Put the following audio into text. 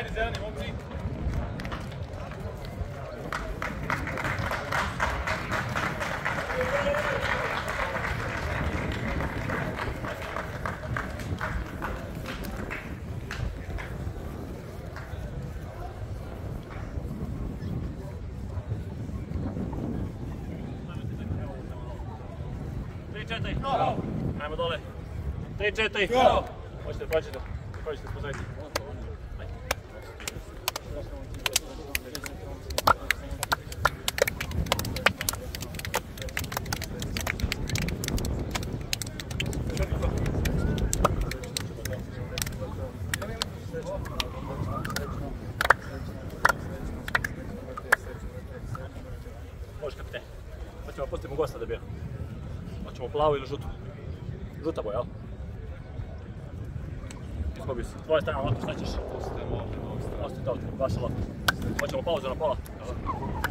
Ajde, zeleni, momci. Ajmo dole. 3-4. Počete. Pozajte. Može kapiten. Hoćemo pustimo gosta da bira. Hoćemo plavu ili žutu? Žuta boja, jel? Izgubio si. Tvoja strana lopta, šta ćeš? Ostajem ovdje. Ostavite ovdje, vaša lopta. Hoćemo pauzu na pola?